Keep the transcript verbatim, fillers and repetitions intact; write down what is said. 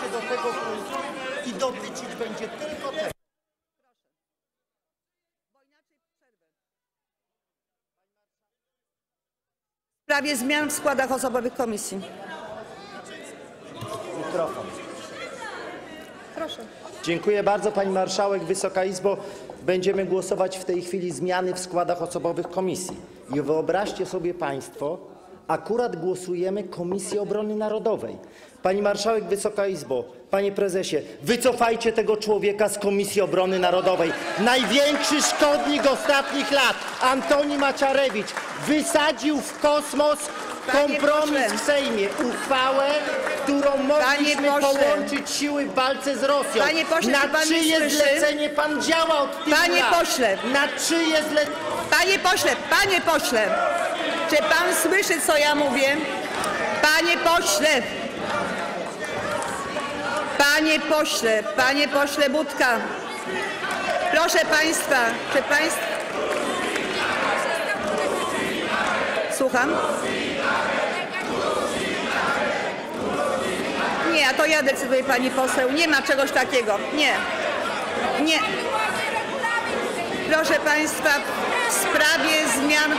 do tego punktu i dotyczyć będzie tylko tego. W sprawie zmian w składach osobowych komisji. Mikrofon. Proszę. Dziękuję bardzo Pani Marszałek. Wysoka Izbo, będziemy głosować w tej chwili zmiany w składach osobowych komisji. I wyobraźcie sobie Państwo, akurat głosujemy Komisję Obrony Narodowej. Pani Marszałek, Wysoka Izbo, Panie Prezesie, wycofajcie tego człowieka z Komisji Obrony Narodowej. Największy szkodnik ostatnich lat, Antoni Macierewicz, wysadził w kosmos kompromis w Sejmie, uchwałę, którą mogliśmy połączyć siły w walce z Rosją. Panie pośle, na czy pan czyje słyszy? zlecenie Pan działa od tylu Panie lat? pośle. Na czyje zlecenie? Panie pośle, panie pośle, czy pan słyszy, co ja mówię? Panie pośle, panie pośle, panie pośle Budka, proszę państwa, czy państwo... Słucham? Nie, a to ja decyduję, pani poseł, nie ma czegoś takiego, nie, nie. Proszę państwa, w sprawie zmian